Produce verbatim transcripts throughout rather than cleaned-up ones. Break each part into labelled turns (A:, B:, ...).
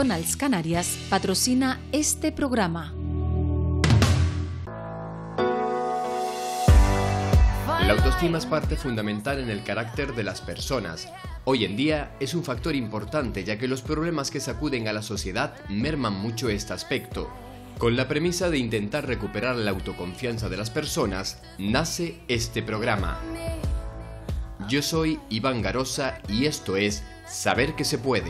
A: McDonald's Canarias patrocina este programa.
B: La autoestima es parte fundamental en el carácter de las personas. Hoy en día es un factor importante, ya que los problemas que sacuden a la sociedad merman mucho este aspecto. Con la premisa de intentar recuperar la autoconfianza de las personas, nace este programa. Yo soy Iván Garosa y esto es Saber que se puede.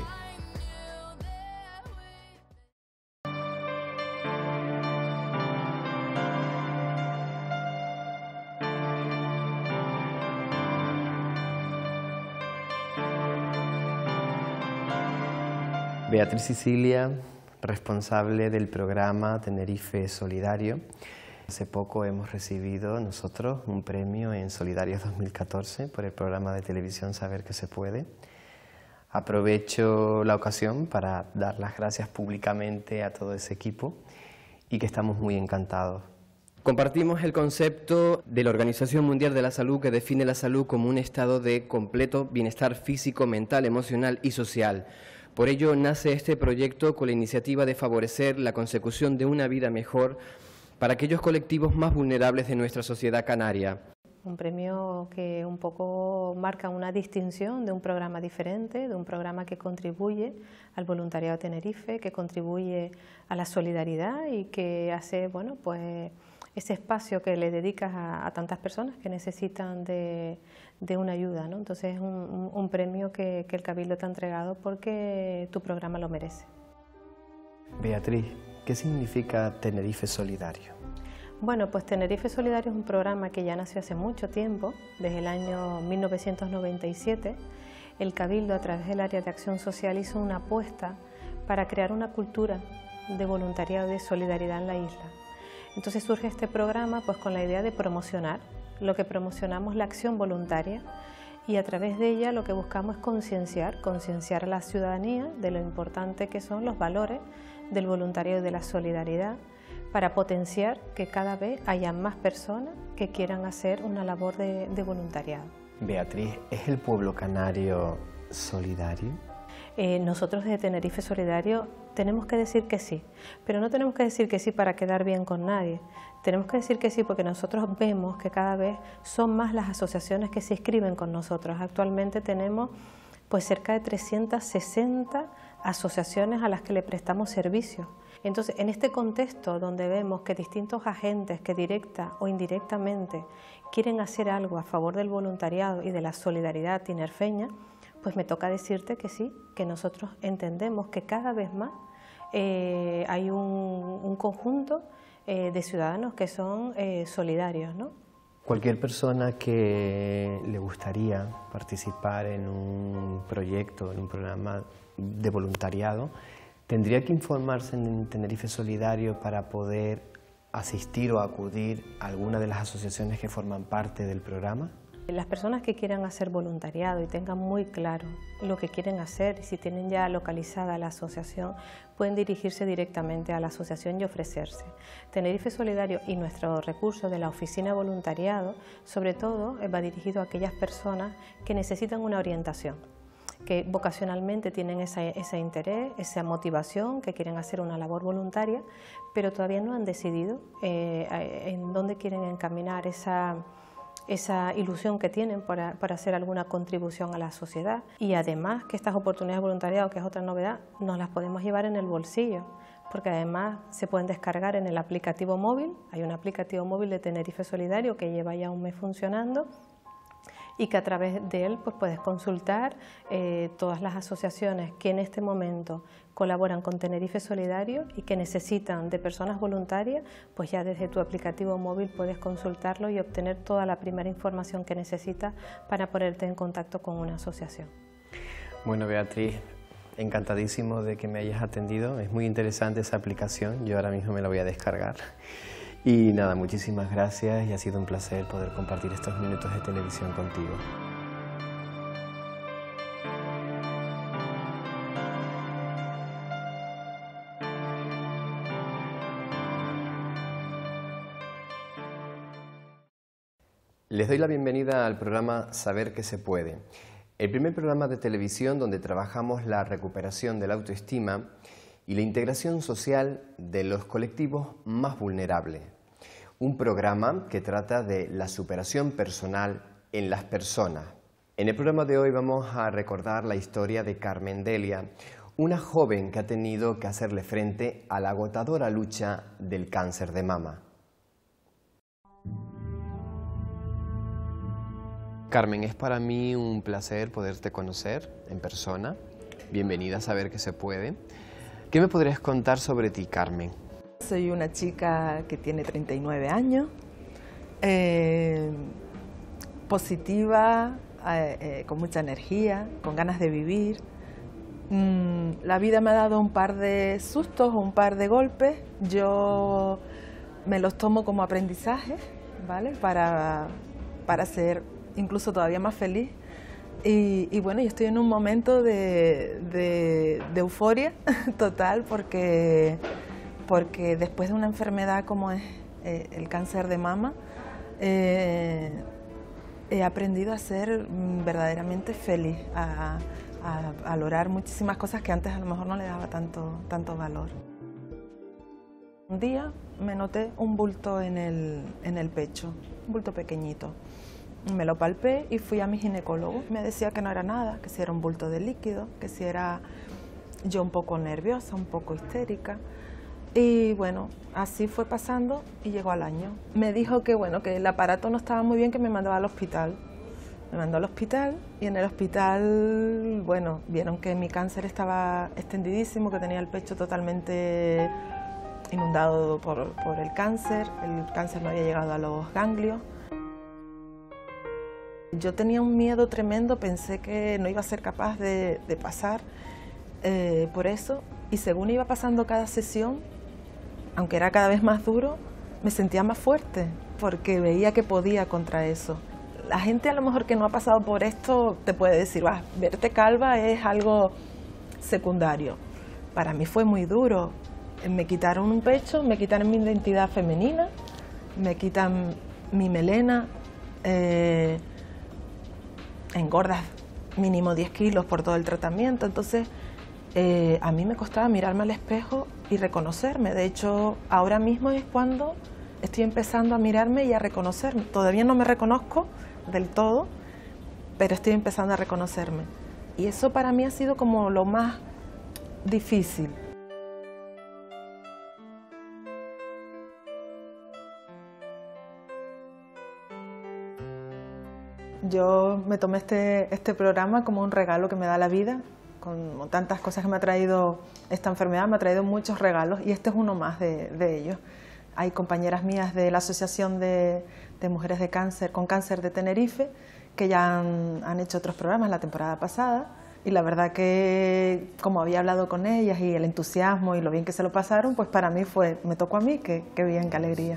C: Beatriz Sicilia, responsable del programa Tenerife Solidario. Hace poco hemos recibido nosotros un premio en Solidarios dos mil catorce por el programa de televisión Saber que se puede. Aprovecho la ocasión para dar las gracias públicamente a todo ese equipo y que estamos muy encantados. Compartimos el concepto de la Organización Mundial de la Salud, que define la salud como un estado de completo bienestar físico, mental, emocional y social. Por ello nace este proyecto con la iniciativa de favorecer la consecución de una vida mejor para aquellos colectivos más vulnerables de nuestra sociedad canaria.
D: Un premio que un poco marca una distinción de un programa diferente, de un programa que contribuye al voluntariado de Tenerife, que contribuye a la solidaridad y que hace, bueno, pues ese espacio que le dedicas a, a tantas personas que necesitan de, de una ayuda, ¿no? Entonces es un, un, un premio que, que el Cabildo te ha entregado porque tu programa lo merece.
C: Beatriz, ¿qué significa Tenerife Solidario?
D: Bueno, pues Tenerife Solidario es un programa que ya nació hace mucho tiempo, desde el año mil novecientos noventa y siete. El Cabildo, a través del área de acción social, hizo una apuesta para crear una cultura de voluntariado y de solidaridad en la isla. Entonces surge este programa pues con la idea de promocionar, lo que promocionamos la acción voluntaria y a través de ella lo que buscamos es concienciar, concienciar a la ciudadanía de lo importante que son los valores del voluntariado y de la solidaridad para potenciar que cada vez haya más personas que quieran hacer una labor de, de voluntariado.
C: Beatriz, ¿es el pueblo canario solidario?
D: Eh, nosotros desde Tenerife Solidario tenemos que decir que sí, pero no tenemos que decir que sí para quedar bien con nadie. Tenemos que decir que sí porque nosotros vemos que cada vez son más las asociaciones que se inscriben con nosotros. Actualmente tenemos pues cerca de trescientas sesenta asociaciones a las que le prestamos servicios. Entonces, en este contexto donde vemos que distintos agentes que directa o indirectamente quieren hacer algo a favor del voluntariado y de la solidaridad tinerfeña, pues me toca decirte que sí, que nosotros entendemos que cada vez más eh, hay un, un conjunto eh, de ciudadanos que son eh, solidarios, ¿no?
C: Cualquier persona que le gustaría participar en un proyecto, en un programa de voluntariado, ¿tendría que informarse en Tenerife Solidario para poder asistir o acudir a alguna de las asociaciones que forman parte del programa?
D: Las personas que quieran hacer voluntariado y tengan muy claro lo que quieren hacer, y si tienen ya localizada la asociación, pueden dirigirse directamente a la asociación y ofrecerse. Tenerife Solidario y nuestro recurso de la oficina de voluntariado, sobre todo, va dirigido a aquellas personas que necesitan una orientación, que vocacionalmente tienen ese, ese interés, esa motivación, que quieren hacer una labor voluntaria, pero todavía no han decidido eh, en dónde quieren encaminar esa esa ilusión que tienen para, para hacer alguna contribución a la sociedad. Y además que estas oportunidades de voluntariado, que es otra novedad, nos las podemos llevar en el bolsillo, porque además se pueden descargar en el aplicativo móvil. Hay un aplicativo móvil de Tenerife Solidario que lleva ya un mes funcionando y que a través de él pues, puedes consultar eh, todas las asociaciones que en este momento colaboran con Tenerife Solidario y que necesitan de personas voluntarias, pues ya desde tu aplicativo móvil puedes consultarlo y obtener toda la primera información que necesitas para ponerte en contacto con una asociación.
C: Bueno, Beatriz, encantadísimo de que me hayas atendido. Es muy interesante esa aplicación, yo ahora mismo me la voy a descargar. Y nada, muchísimas gracias y ha sido un placer poder compartir estos minutos de televisión contigo. Les doy la bienvenida al programa Saber que se puede, el primer programa de televisión donde trabajamos la recuperación de la autoestima y la integración social de los colectivos más vulnerables. Un programa que trata de la superación personal en las personas. En el programa de hoy vamos a recordar la historia de Carmen Delia, una joven que ha tenido que hacerle frente a la agotadora lucha del cáncer de mama. Carmen, es para mí un placer poderte conocer en persona. Bienvenida a Saber que se puede. ¿Qué me podrías contar sobre ti, Carmen?
E: Soy una chica que tiene treinta y nueve años, eh, positiva, eh, eh, con mucha energía, con ganas de vivir. Mm, la vida me ha dado un par de sustos, un par de golpes. Yo me los tomo como aprendizaje, ¿vale? Para, para ser incluso todavía más feliz. Y, y bueno, yo estoy en un momento de, de, de euforia total porque, porque después de una enfermedad como es eh, el cáncer de mama, eh, he aprendido a ser verdaderamente feliz, a, a, a valorar muchísimas cosas que antes a lo mejor no le daba tanto, tanto valor. Un día me noté un bulto en el, en el pecho, un bulto pequeñito. Me lo palpé y fui a mi ginecólogo. Me decía que no era nada, que si era un bulto de líquido, que si era yo un poco nerviosa, un poco histérica. Y bueno, así fue pasando y llegó al año. Me dijo que bueno, que el aparato no estaba muy bien, que me mandaba al hospital. Me mandó al hospital y en el hospital, bueno, vieron que mi cáncer estaba extendidísimo, que tenía el pecho totalmente inundado por, por el cáncer. El cáncer no había llegado a los ganglios. Yo tenía un miedo tremendo, pensé que no iba a ser capaz de, de pasar eh, por eso, y según iba pasando cada sesión, aunque era cada vez más duro, me sentía más fuerte, porque veía que podía contra eso. La gente a lo mejor que no ha pasado por esto te puede decir, ah, verte calva es algo secundario. Para mí fue muy duro. Me quitaron un pecho, me quitaron mi identidad femenina, me quitan mi melena, eh, engordas mínimo diez kilos por todo el tratamiento, entonces eh, a mí me costaba mirarme al espejo y reconocerme. De hecho, ahora mismo es cuando estoy empezando a mirarme y a reconocerme. Todavía no me reconozco del todo, pero estoy empezando a reconocerme. Y eso para mí ha sido como lo más difícil. Yo me tomé este, este programa como un regalo que me da la vida, con tantas cosas que me ha traído esta enfermedad, me ha traído muchos regalos y este es uno más de, de ellos. Hay compañeras mías de la Asociación de, de Mujeres de Cáncer, con Cáncer de Tenerife, que ya han, han hecho otros programas la temporada pasada y la verdad que como había hablado con ellas y el entusiasmo y lo bien que se lo pasaron, pues para mí fue, me tocó a mí, qué, qué bien, qué alegría.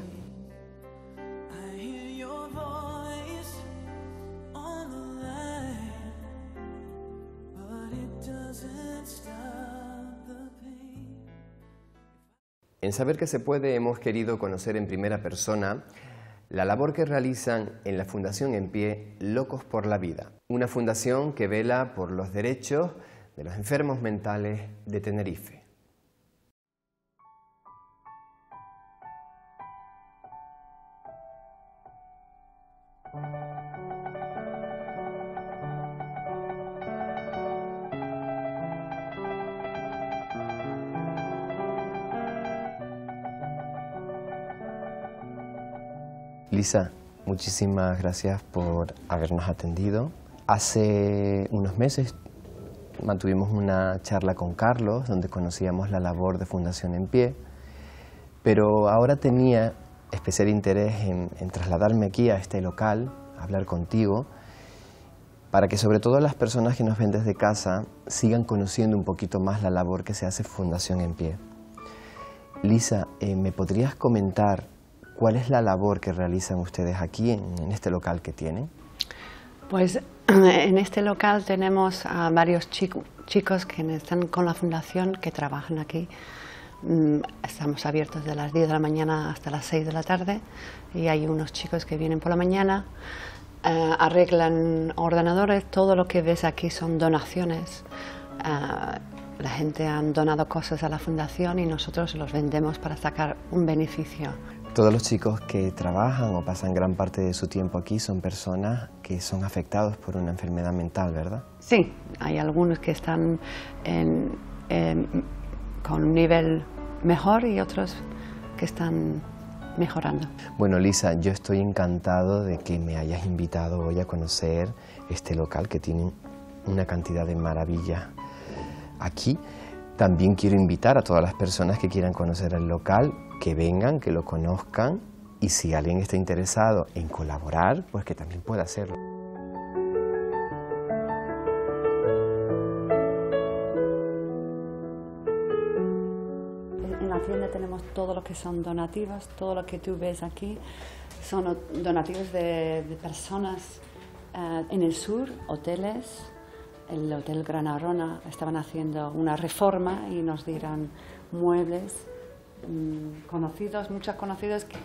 C: En Saber que se puede hemos querido conocer en primera persona la labor que realizan en la Fundación En Pie Locos por la Vida, una fundación que vela por los derechos de los enfermos mentales de Tenerife. Lisa, muchísimas gracias por habernos atendido. Hace unos meses mantuvimos una charla con Carlos, donde conocíamos la labor de Fundación En Pie, pero ahora tenía especial interés en, en trasladarme aquí a este local, a hablar contigo, para que sobre todo las personas que nos ven desde casa sigan conociendo un poquito más la labor que se hace Fundación En Pie. Lisa, eh, ¿me podrías comentar cuál es la labor que realizan ustedes aquí en, en este local que tienen?
F: Pues en este local tenemos a varios chico, chicos que están con la fundación, que trabajan aquí. Estamos abiertos de las diez de la mañana hasta las seis de la tarde y hay unos chicos que vienen por la mañana, eh, arreglan ordenadores. Todo lo que ves aquí son donaciones. Eh, la gente ha donado cosas a la fundación y nosotros los vendemos para sacar un beneficio.
C: Todos los chicos que trabajan o pasan gran parte de su tiempo aquí son personas que son afectados por una enfermedad mental, ¿verdad?
F: Sí, hay algunos que están en, en, con un nivel mejor y otros que están mejorando.
C: Bueno, Lisa, yo estoy encantado de que me hayas invitado hoy a conocer este local que tiene una cantidad de maravillas aquí. También quiero invitar a todas las personas que quieran conocer el local, que vengan, que lo conozcan, y si alguien está interesado en colaborar, pues que también pueda hacerlo.
F: En la tienda tenemos todo lo que son donativos, todo lo que tú ves aquí son donativos de, de personas uh, en el sur, hoteles. El Hotel Gran Arona estaban haciendo una reforma y nos dieron muebles mmm, conocidos, muchos conocidos que,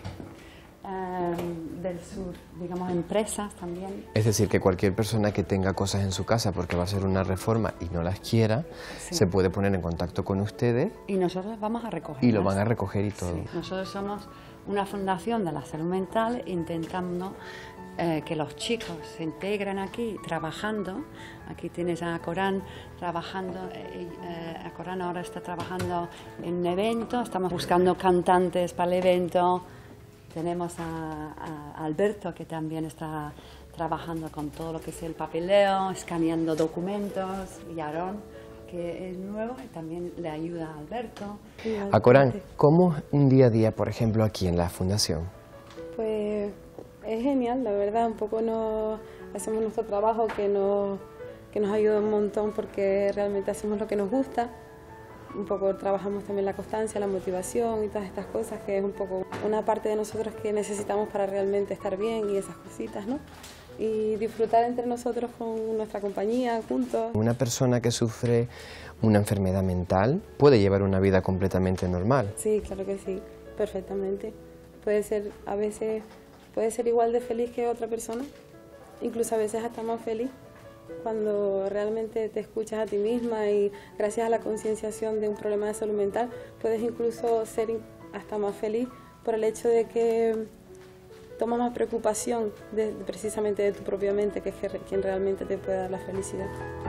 F: um, del sur, digamos empresas también.
C: Es decir, que cualquier persona que tenga cosas en su casa porque va a hacer una reforma y no las quiera, sí, se puede poner en contacto con ustedes.
F: Y nosotros vamos a recoger.
C: Y lo van a recoger y todo.
F: Sí. Nosotros somos una fundación de la salud mental intentando Eh, que los chicos se integren aquí trabajando. Aquí tienes a Corán trabajando, eh, eh, a Corán ahora está trabajando en un evento, estamos buscando cantantes para el evento. Tenemos a, a Alberto que también está trabajando con todo lo que es el papeleo, escaneando documentos, y Aarón que es nuevo y también le ayuda a Alberto.
C: A Corán, ¿cómo es un día a día, por ejemplo, aquí en la fundación?
G: Pues es genial, la verdad, un poco nos hacemos nuestro trabajo que nos, que nos ayuda un montón porque realmente hacemos lo que nos gusta, un poco trabajamos también la constancia, la motivación y todas estas cosas que es un poco una parte de nosotros que necesitamos para realmente estar bien y esas cositas, ¿no? Y disfrutar entre nosotros con nuestra compañía, juntos.
C: Una persona que sufre una enfermedad mental puede llevar una vida completamente normal.
G: Sí, claro que sí, perfectamente. Puede ser a veces... Puede ser igual de feliz que otra persona, incluso a veces hasta más feliz, cuando realmente te escuchas a ti misma y gracias a la concienciación de un problema de salud mental puedes incluso ser hasta más feliz por el hecho de que tomas más preocupación de, precisamente de tu propia mente, que es quien realmente te puede dar la felicidad.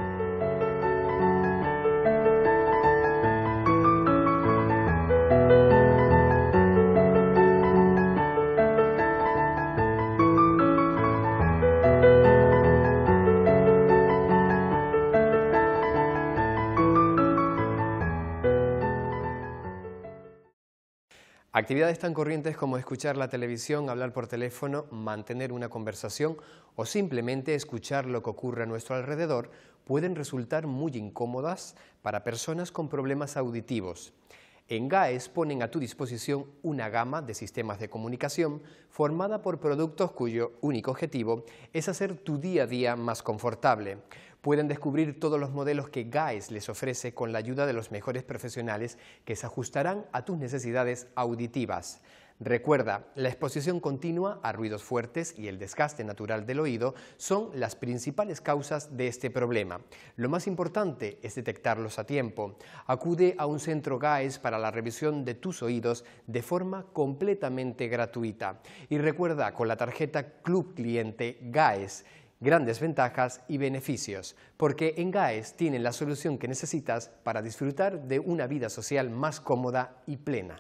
B: Actividades tan corrientes como escuchar la televisión, hablar por teléfono, mantener una conversación o simplemente escuchar lo que ocurre a nuestro alrededor pueden resultar muy incómodas para personas con problemas auditivos. En GAES ponen a tu disposición una gama de sistemas de comunicación formada por productos cuyo único objetivo es hacer tu día a día más confortable. Pueden descubrir todos los modelos que GAES les ofrece con la ayuda de los mejores profesionales que se ajustarán a tus necesidades auditivas. Recuerda, la exposición continua a ruidos fuertes y el desgaste natural del oído son las principales causas de este problema. Lo más importante es detectarlos a tiempo. Acude a un centro GAES para la revisión de tus oídos de forma completamente gratuita. Y recuerda, con la tarjeta Club Cliente GAES, grandes ventajas y beneficios, porque en GAES tienen la solución que necesitas para disfrutar de una vida social más cómoda y plena.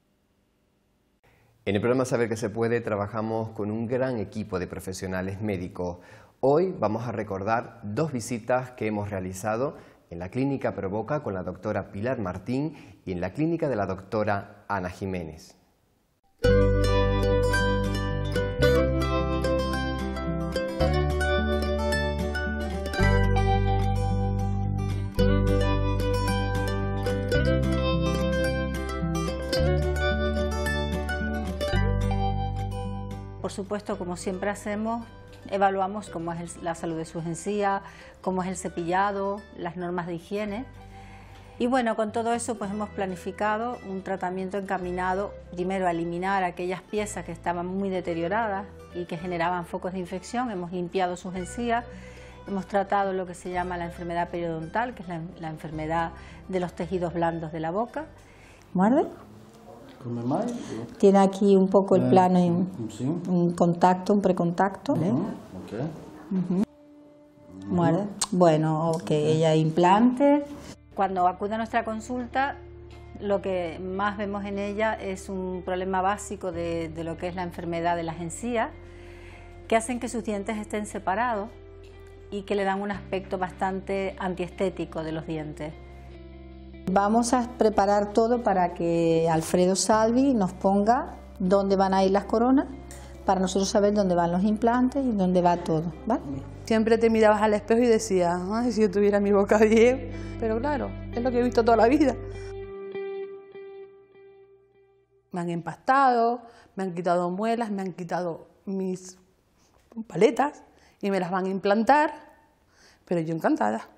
C: En el programa Saber que se puede trabajamos con un gran equipo de profesionales médicos. Hoy vamos a recordar dos visitas que hemos realizado en la Clínica Provoca con la doctora Pilar Martín y en la clínica de la doctora Ana Jiménez.
H: Por supuesto, como siempre hacemos, evaluamos cómo es el, la salud de sus encías, cómo es el cepillado, las normas de higiene. Y bueno, con todo eso pues hemos planificado un tratamiento encaminado primero a eliminar aquellas piezas que estaban muy deterioradas y que generaban focos de infección. Hemos limpiado sus encías Hemos tratado lo que se llama la enfermedad periodontal, que es la, la enfermedad de los tejidos blandos de la boca. ¿Muerde? Tiene aquí un poco el plano en, un contacto, un precontacto. ¿eh? Okay. Uh-huh. Muerde. Bueno, ok, ella implante. Cuando acude a nuestra consulta, lo que más vemos en ella es un problema básico de, de lo que es la enfermedad de las encías, que hacen que sus dientes estén separados y que le dan un aspecto bastante antiestético de los dientes. Vamos a preparar todo para que Alfredo Salvi nos ponga dónde van a ir las coronas, para nosotros saber dónde van los implantes y dónde va todo, ¿vale?
E: Siempre te mirabas al espejo y decías, ay, si yo tuviera mi boca bien, pero claro, es lo que he visto toda la vida. Me han empastado, me han quitado muelas, me han quitado mis paletas y me las van a implantar, pero yo encantada.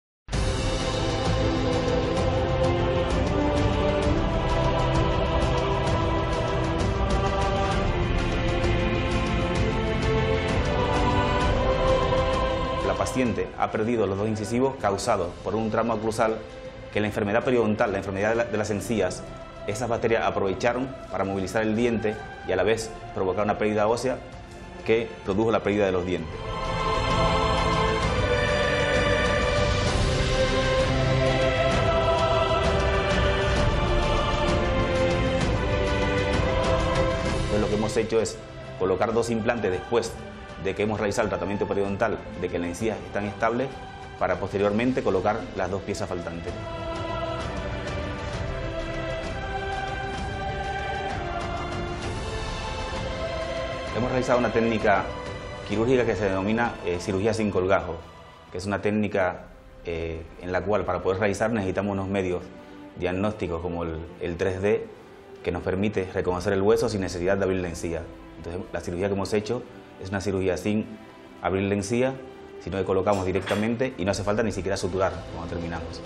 I: La paciente ha perdido los dos incisivos causados por un trauma oclusal que la enfermedad periodontal, la enfermedad de, la, de las encías, esas bacterias aprovecharon para movilizar el diente y a la vez provocar una pérdida ósea que produjo la pérdida de los dientes. Entonces lo que hemos hecho es colocar dos implantes después de que hemos realizado el tratamiento periodontal, de que las encías están estables, para posteriormente colocar las dos piezas faltantes. Hemos realizado una técnica quirúrgica que se denomina eh, cirugía sin colgajo, que es una técnica eh, en la cual para poder realizar necesitamos unos medios diagnósticos como el, el tres D, que nos permite reconocer el hueso sin necesidad de abrir la encía. Entonces la cirugía que hemos hecho es una cirugía sin abrir la encía, sino que colocamos directamente y no hace falta ni siquiera suturar cuando terminamos.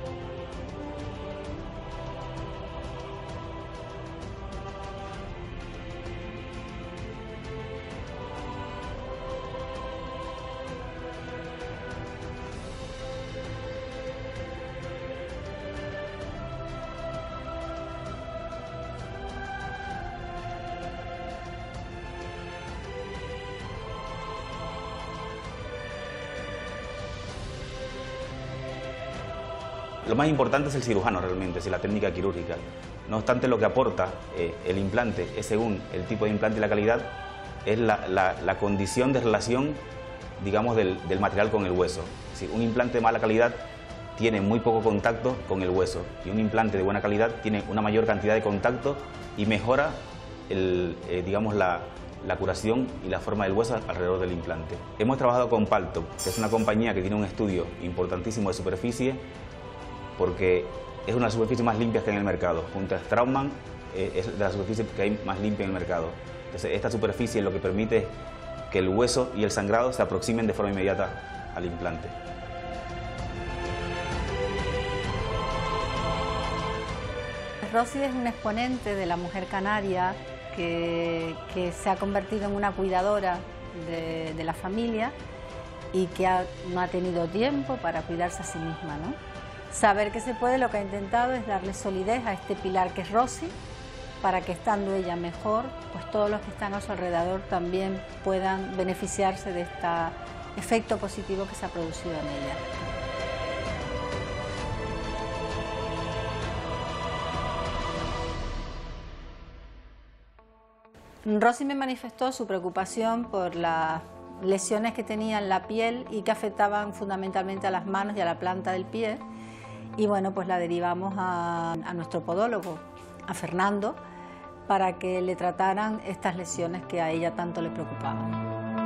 I: Lo más importante es el cirujano realmente, es la técnica quirúrgica. No obstante, lo que aporta eh, el implante es, según el tipo de implante y la calidad, es la, la, la condición de relación, digamos, del, del material con el hueso. Es decir, un implante de mala calidad tiene muy poco contacto con el hueso y un implante de buena calidad tiene una mayor cantidad de contacto y mejora el, eh, digamos, la, la curación y la forma del hueso alrededor del implante. Hemos trabajado con Palto, que es una compañía que tiene un estudio importantísimo de superficie, porque es una de las superficies más limpias que hay en el mercado. Junto a Straumann eh, es de las superficies que hay más limpia en el mercado. Entonces, esta superficie lo que permite es que el hueso y el sangrado se aproximen de forma inmediata al implante.
H: Rosy es un exponente de la mujer canaria que, que se ha convertido en una cuidadora de, de la familia y que ha, no ha tenido tiempo para cuidarse a sí misma, ¿no? Saber que se puede, lo que ha intentado es darle solidez a este pilar que es Rosy, para que estando ella mejor, pues todos los que están a su alrededor también puedan beneficiarse de este efecto positivo que se ha producido en ella. Rosy me manifestó su preocupación por las lesiones que tenía en la piel y que afectaban fundamentalmente a las manos y a la planta del pie. Y bueno, pues la derivamos a, a nuestro podólogo, a Fernando, para que le trataran estas lesiones que a ella tanto le preocupaban.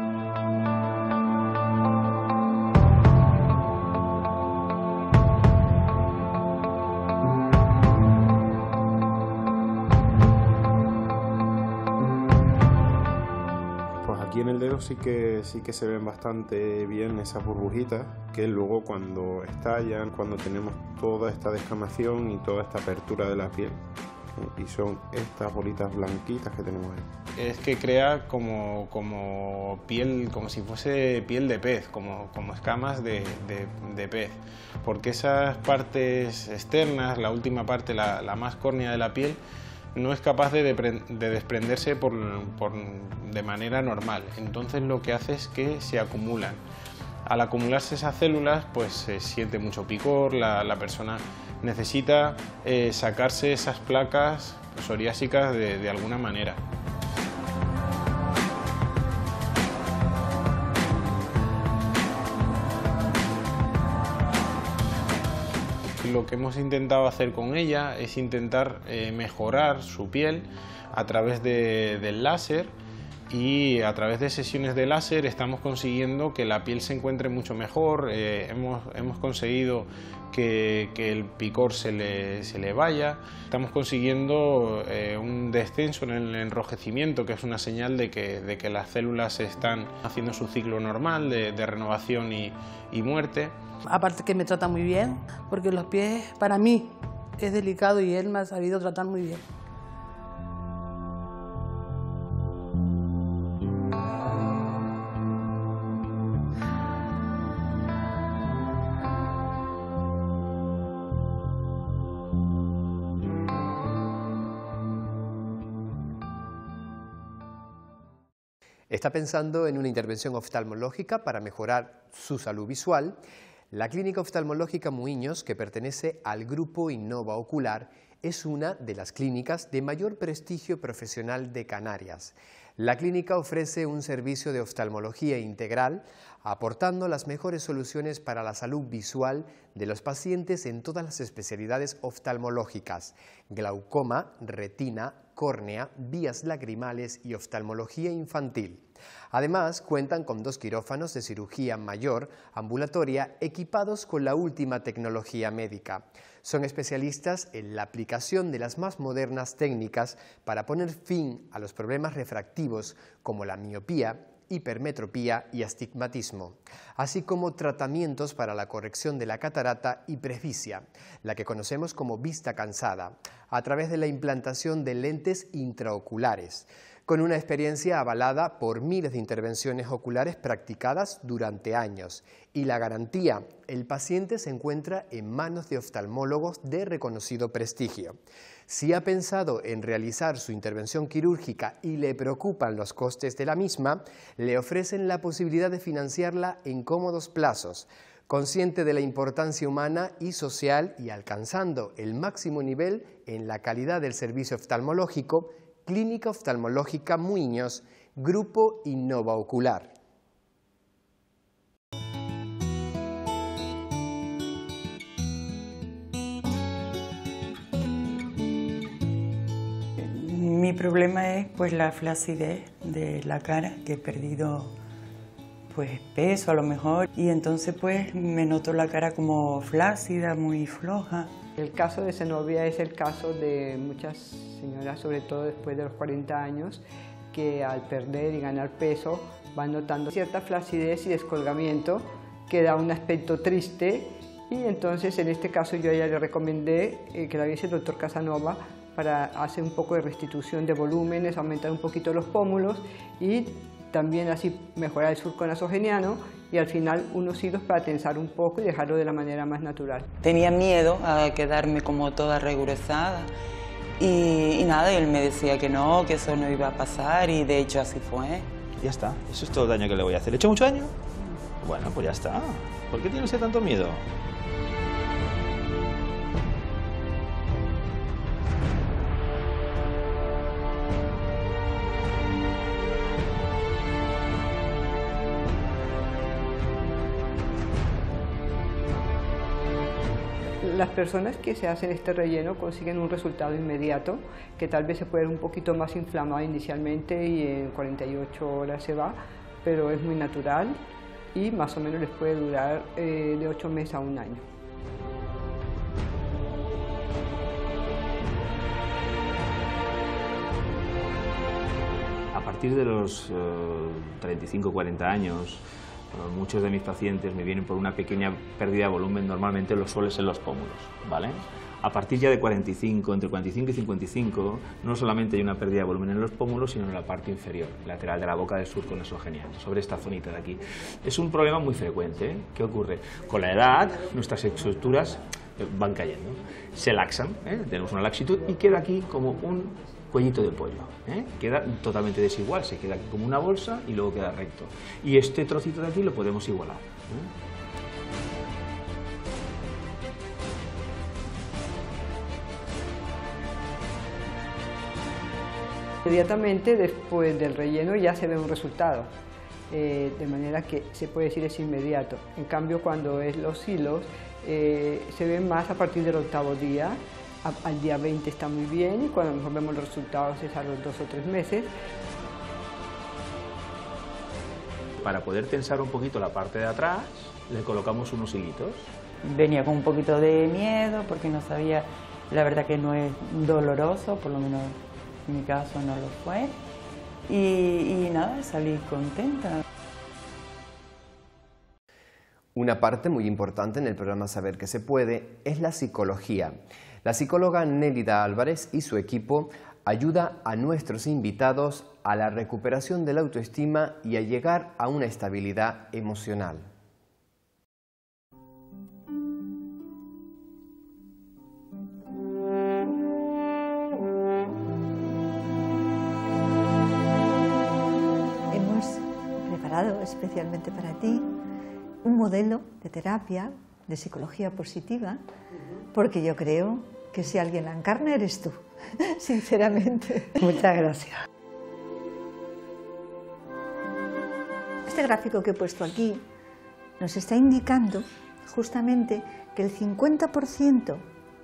J: Aquí en el dedo sí que, sí que se ven bastante bien esas burbujitas que luego cuando estallan, cuando tenemos toda esta descamación y toda esta apertura de la piel, y son estas bolitas blanquitas que tenemos ahí.
K: Es que crea como, como piel, como si fuese piel de pez, como, como escamas de, de, de pez, porque esas partes externas, la última parte, la, la más córnea de la piel, no es capaz de, de desprenderse por, por, de manera normal. Entonces lo que hace es que se acumulan. Al acumularse esas células, pues se siente mucho picor, la, la persona necesita eh, sacarse esas placas psoriásicas de, de alguna manera. Lo que hemos intentado hacer con ella es intentar eh, mejorar su piel a través de, del láser, y a través de sesiones de láser estamos consiguiendo que la piel se encuentre mucho mejor. Eh, hemos, hemos conseguido que, que el picor se le, se le vaya, estamos consiguiendo eh, un descenso en el enrojecimiento, que es una señal de que, de que las células están haciendo su ciclo normal de, de renovación y, y muerte.
L: Aparte que me trata muy bien, porque los pies para mí es delicado y él me ha sabido tratar muy bien.
B: ¿Está pensando en una intervención oftalmológica para mejorar su salud visual? La Clínica Oftalmológica Muiños, que pertenece al Grupo Innova Ocular, es una de las clínicas de mayor prestigio profesional de Canarias. La clínica ofrece un servicio de oftalmología integral, aportando las mejores soluciones para la salud visual de los pacientes en todas las especialidades oftalmológicas: glaucoma, retina, córnea, vías lagrimales y oftalmología infantil. Además, cuentan con dos quirófanos de cirugía mayor ambulatoria equipados con la última tecnología médica. Son especialistas en la aplicación de las más modernas técnicas para poner fin a los problemas refractivos como la miopía, hipermetropía y astigmatismo, así como tratamientos para la corrección de la catarata y presbicia, la que conocemos como vista cansada, a través de la implantación de lentes intraoculares, con una experiencia avalada por miles de intervenciones oculares practicadas durante años. Y la garantía: el paciente se encuentra en manos de oftalmólogos de reconocido prestigio. Si ha pensado en realizar su intervención quirúrgica y le preocupan los costes de la misma, le ofrecen la posibilidad de financiarla en cómodos plazos. Consciente de la importancia humana y social y alcanzando el máximo nivel en la calidad del servicio oftalmológico, Clínica Oftalmológica Muiños, Grupo Innova Ocular.
M: Mi problema es pues la flacidez de la cara, que he perdido pues peso a lo mejor, y entonces pues me noto la cara como flácida, muy floja.
N: El caso de Zenobia es el caso de muchas señoras, sobre todo después de los cuarenta años, que al perder y ganar peso van notando cierta flacidez y descolgamiento que da un aspecto triste, y entonces en este caso yo a ella le recomendé eh, que la viese el doctor Casanova para hacer un poco de restitución de volúmenes, aumentar un poquito los pómulos y también así mejorar el surco nasogeniano y al final unos hilos para tensar un poco y dejarlo de la manera más natural.
M: Tenía miedo a quedarme como toda regresada y, y nada, él me decía que no, que eso no iba a pasar y de hecho así fue.
I: Ya está, eso es todo el daño que le voy a hacer. ¿Le he hecho mucho daño? Bueno, pues ya está. ¿Por qué tiene usted tanto miedo?
N: Las personas que se hacen este relleno consiguen un resultado inmediato, que tal vez se puede ver un poquito más inflamado inicialmente y en cuarenta y ocho horas se va, pero es muy natural y más o menos les puede durar eh, de ocho meses a un año.
I: A partir de los uh, treinta y cinco a cuarenta años, muchos de mis pacientes me vienen por una pequeña pérdida de volumen, normalmente lo suele ser los pómulos, ¿vale?
O: A partir ya de cuarenta y cinco, entre cuarenta y cinco y cincuenta y cinco, no solamente hay una pérdida de volumen en los pómulos, sino en la parte inferior, lateral de la boca del surco nasogeniano, sobre esta zonita de aquí. Es un problema muy frecuente, ¿eh? ¿Qué ocurre? Con la edad, nuestras estructuras van cayendo, se laxan, ¿eh? Tenemos una laxitud y queda aquí como un cuellito de pollo, ¿eh? Queda totalmente desigual, se queda aquí como una bolsa y luego queda recto. Y este trocito de aquí lo podemos igualar, ¿eh?
N: Inmediatamente después del relleno ya se ve un resultado, eh, de manera que se puede decir es inmediato. En cambio, cuando es los hilos, eh, se ven más a partir del octavo día, a, al día veinte está muy bien y cuando a lo mejor vemos los resultados es a los dos o tres meses.
O: Para poder tensar un poquito la parte de atrás, le colocamos unos hilitos.
M: Venía con un poquito de miedo porque no sabía, la verdad que no es doloroso, por lo menos en mi caso no lo fue, y, y nada, salí contenta.
C: Una parte muy importante en el programa Saber que se puede es la psicología. La psicóloga Nélida Álvarez y su equipo ayuda a nuestros invitados a la recuperación de la autoestima y a llegar a una estabilidad emocional.
P: Especialmente para ti, un modelo de terapia, de psicología positiva, porque yo creo que si alguien la encarna eres tú, sinceramente.
Q: Muchas gracias.
P: Este gráfico que he puesto aquí nos está indicando justamente que el cincuenta por ciento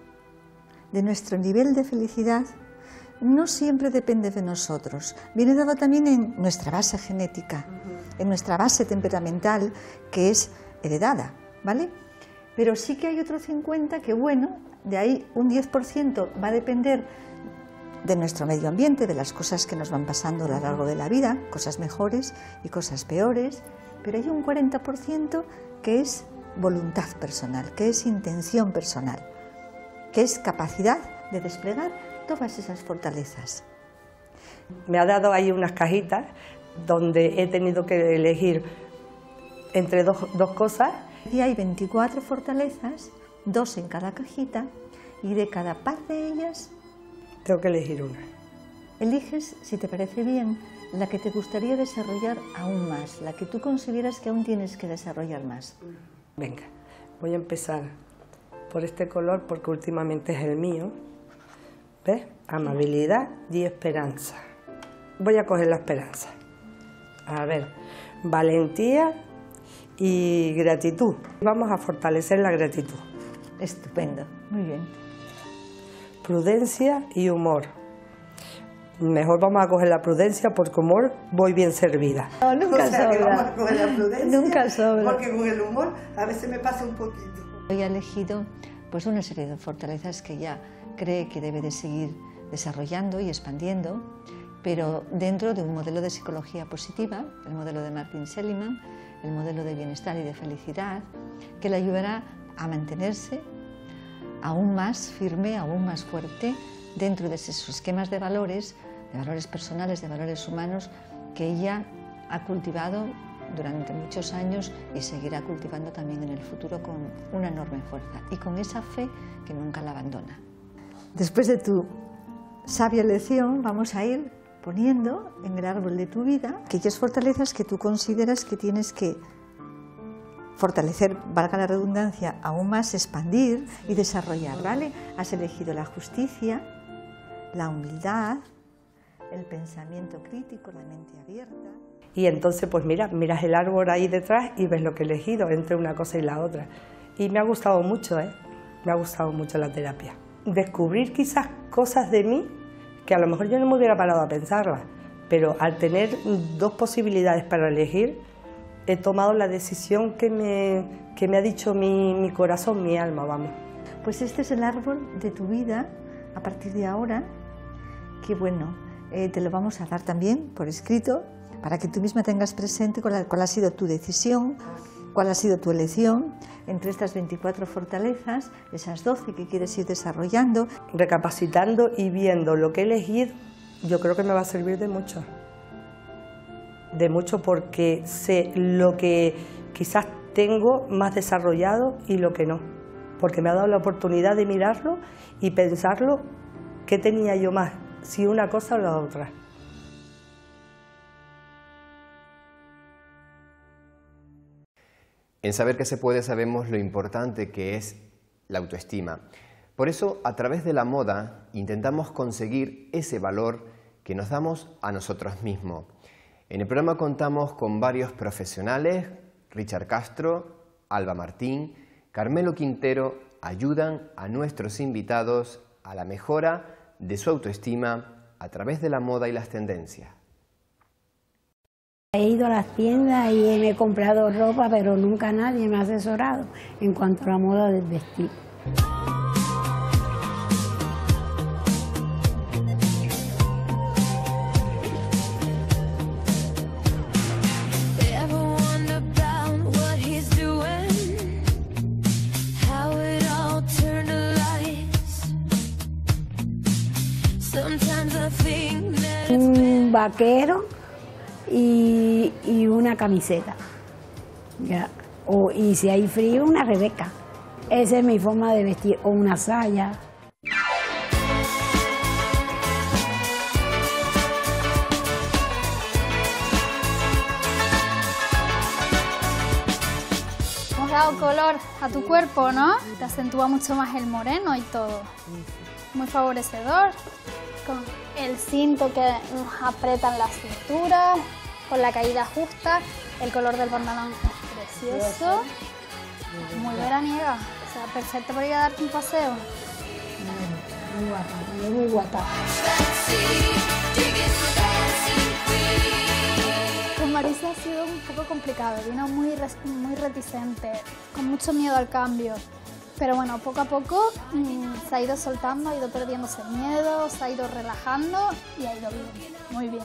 P: de nuestro nivel de felicidad no siempre depende de nosotros, viene dado también en nuestra base genética, en nuestra base temperamental que es heredada, ¿vale? Pero sí que hay otro cincuenta que, bueno, de ahí un diez por ciento va a depender de nuestro medio ambiente, de las cosas que nos van pasando a lo largo de la vida, cosas mejores y cosas peores, pero hay un cuarenta por ciento que es voluntad personal, que es intención personal, que es capacidad de desplegar todas esas fortalezas.
Q: Me ha dado ahí unas cajitas donde he tenido que elegir entre dos, dos cosas.
P: Y hay veinticuatro fortalezas, dos en cada cajita, y de cada par de ellas
Q: tengo que elegir una.
P: Eliges, si te parece bien, la que te gustaría desarrollar aún más, la que tú consideras que aún tienes que desarrollar más.
Q: Venga, voy a empezar por este color porque últimamente es el mío. ¿Ves? Amabilidad y esperanza. Voy a coger la esperanza. A ver, valentía y gratitud. Vamos a fortalecer la gratitud.
P: Estupendo, muy bien.
Q: Prudencia y humor. Mejor vamos a coger la prudencia porque humor voy bien servida.
P: No, nunca
Q: o sea,
P: sobra.
Q: Que vamos a coger la prudencia
P: nunca sobra.
Q: Porque con el humor a veces me pasa un poquito.
P: Hoy he elegido pues una serie de fortalezas que ya cree que debe de seguir desarrollando y expandiendo, pero dentro de un modelo de psicología positiva, el modelo de Martin Seligman, el modelo de bienestar y de felicidad, que le ayudará a mantenerse aún más firme, aún más fuerte dentro de esos esquemas de valores, de valores personales, de valores humanos, que ella ha cultivado durante muchos años y seguirá cultivando también en el futuro con una enorme fuerza y con esa fe que nunca la abandona. Después de tu sabia lección, vamos a ir poniendo en el árbol de tu vida aquellas fortalezas que tú consideras que tienes que fortalecer, valga la redundancia, aún más, expandir y desarrollar, ¿vale? Has elegido la justicia, la humildad, el pensamiento crítico, la mente abierta.
Q: Y entonces, pues mira, miras el árbol ahí detrás y ves lo que he elegido entre una cosa y la otra. Y me ha gustado mucho, ¿eh? Me ha gustado mucho la terapia. Descubrir quizás cosas de mí que a lo mejor yo no me hubiera parado a pensarlas, pero al tener dos posibilidades para elegir, he tomado la decisión que me, que me ha dicho mi, mi corazón, mi alma, vamos.
P: Pues este es el árbol de tu vida a partir de ahora, que bueno, eh, te lo vamos a dar también por escrito, para que tú misma tengas presente cuál, cuál ha sido tu decisión cuál ha sido tu elección entre estas veinticuatro fortalezas, esas doce que quieres ir desarrollando.
Q: Recapacitando y viendo lo que he elegido, yo creo que me va a servir de mucho. De mucho porque sé lo que quizás tengo más desarrollado y lo que no. Porque me ha dado la oportunidad de mirarlo y pensarlo qué tenía yo más, si una cosa o la otra.
C: En Saber que se puede sabemos lo importante que es la autoestima. Por eso, a través de la moda, intentamos conseguir ese valor que nos damos a nosotros mismos. En el programa contamos con varios profesionales, Richard Castro, Alba Martín, Carmelo Quintero, ayudan a nuestros invitados a la mejora de su autoestima a través de la moda y las tendencias.
R: He ido a las tiendas y me he comprado ropa, pero nunca nadie me ha asesorado en cuanto a la moda del vestir. Un vaquero y, y una camiseta, ya. O, y si hay frío, una rebeca. Esa es mi forma de vestir, o una saya.
S: Hemos dado color a tu cuerpo, ¿no? Te acentúa mucho más el moreno y todo. Muy favorecedor, con el cinto que nos aprieta en la cintura, con la caída justa, el color del pantalón es precioso, muy veraniega, o sea, perfecto para ir a darte un paseo.
R: Muy guapa, muy guapa.
S: Con Marisa ha sido un poco complicado, vino muy, muy reticente, con mucho miedo al cambio. Pero bueno, poco a poco mmm, se ha ido soltando, ha ido perdiéndose el miedo, se ha ido relajando y ha ido bien, muy bien.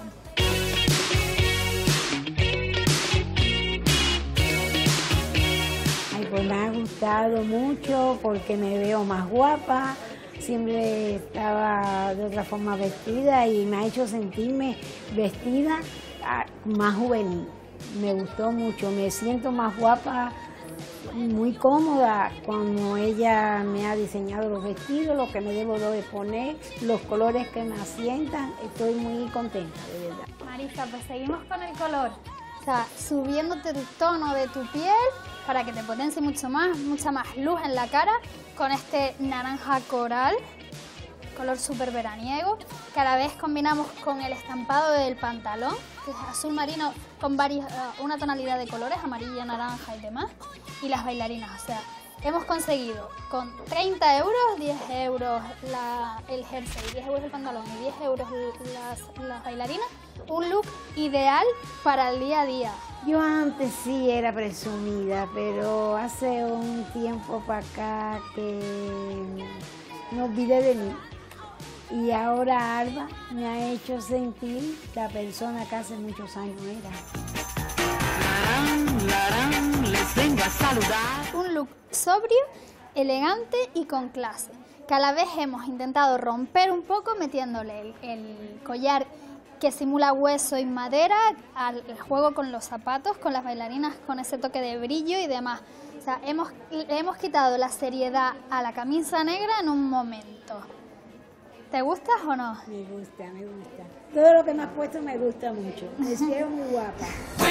R: Ay, pues me ha gustado mucho porque me veo más guapa, siempre estaba de otra forma vestida y me ha hecho sentirme vestida más juvenil. Me gustó mucho, me siento más guapa, muy cómoda cuando ella me ha diseñado los vestidos, lo que me debo de poner, los colores que me asientan. Estoy muy contenta, de verdad.
S: Marisa, pues seguimos con el color. O sea, subiéndote el tono de tu piel para que te potencie mucho más, mucha más luz en la cara con este naranja coral, color súper veraniego, que a la vez combinamos con el estampado del pantalón, que es azul marino con varias, una tonalidad de colores, amarillo, naranja y demás, y las bailarinas. O sea, hemos conseguido con treinta euros, diez euros la, el jersey, diez euros el pantalón y diez euros las, las bailarinas, un look ideal para el día a día.
R: Yo antes sí era presumida, pero hace un tiempo para acá que me olvidé de mí. Y ahora Alba me ha hecho sentir la persona que hace muchos años era.
S: Larán, larán, les vengo a saludar. Un look sobrio, elegante y con clase, que a la vez hemos intentado romper un poco metiéndole el, el collar que simula hueso y madera al juego con los zapatos, con las bailarinas, con ese toque de brillo y demás. O sea, hemos, le hemos quitado la seriedad a la camisa negra en un momento. ¿Te gustas o no?
R: Me gusta, me gusta. Todo lo que me has puesto me gusta mucho. Me siento muy guapa.